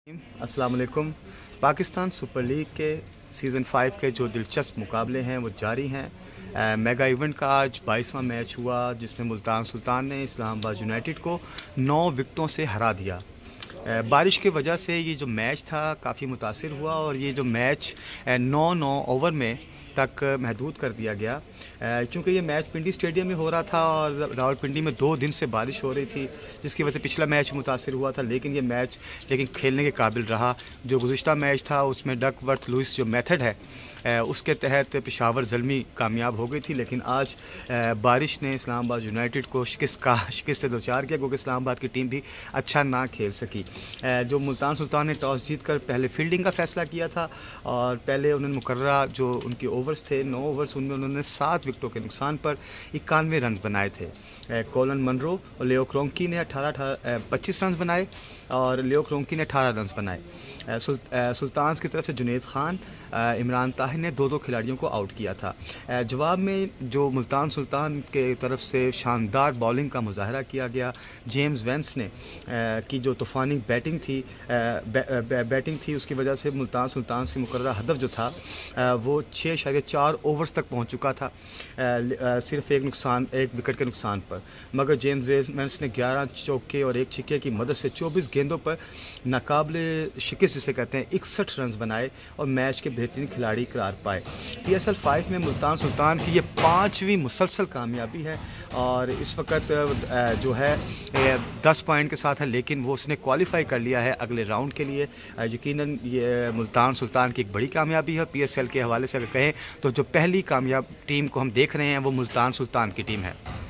अस्सलाम वालेकुम। Pakistan super league के सीज़न 5 के जो दिलचस्प मुकाबले हैं वो जारी हैं। मेगा इवेंट का आज 22वां मैच हुआ जिसमें मुल्तान सुल्तान ने इस्लामाबाद यूनाइटेड को 9 विकेटों से हरा दिया। बारिश की वजह से ये जो मैच था काफ़ी मुतासिर हुआ और ये जो मैच 9 ओवर में तक महदूद कर दिया गया क्योंकि ये मैच पिंडी स्टेडियम में हो रहा था और रावलपिंडी में 2 दिन से बारिश हो रही थी जिसकी वजह से पिछला मैच मुतासिर हुआ था। लेकिन ये मैच खेलने के काबिल रहा। जो गुज़िश्ता मैच था उसमें डकवर्थ लुइस जो मेथड है उसके तहत पेशावर ज़ल्मी कामयाब हो गई थी, लेकिन आज बारिश ने इस्लामाबाद यूनाइटेड को शिकस्त से दोचार किया क्योंकि इस्लामाबाद की टीम भी अच्छा ना खेल सकी। जो मुल्तान सुल्तान ने टॉस जीत कर पहले फील्डिंग का फ़ैसला किया था और पहले उन्होंने मुकर्ररा जो उनके ओवर्स थे 9 ओवर्स उनमें उन्होंने 7 विकेटों के नुकसान पर 91 रन बनाए थे। कोलन मनरो और लियो क्रोंकी ने 25 रन बनाए और लियो क्रोंकी ने 18 रन बनाए। सुल्तान की तरफ से जुनैद खान, इमरान ताहिर ने 2 खिलाड़ियों को आउट किया था। जवाब में जो मुल्तान सुल्तान के तरफ से शानदार बॉलिंग का मुजाहरा किया गया। जेम्स वेंस ने की जो तूफ़ानी बैटिंग थी उसकी वजह से मुल्तान सुल्तान की मुकर्ररा हदफ जो था वो 6.4 ओवर्स तक पहुंच चुका था, सिर्फ एक विकेट के नुकसान पर। मगर जेम्स वेंस ने 11 चौके और 1 छक्के की मदद से 24 गेंदों पर नाकाबिले शिकस्त जिसे कहते हैं 61 रन बनाए और मैच के बेहतरीन खिलाड़ी करार पाए। PSL 5 में मुल्तान सुल्तान की ये 5वीं मुसलसल कामयाबी है और इस वक्त जो है 10 पॉइंट के साथ है, लेकिन वो उसने क्वालिफाई कर लिया है अगले राउंड के लिए। यकीनन ये मुल्तान सुल्तान की एक बड़ी कामयाबी है। PSL के हवाले से अगर कहें तो जो पहली कामयाब टीम को हम देख रहे हैं वो मुल्तान सुल्तान की टीम है।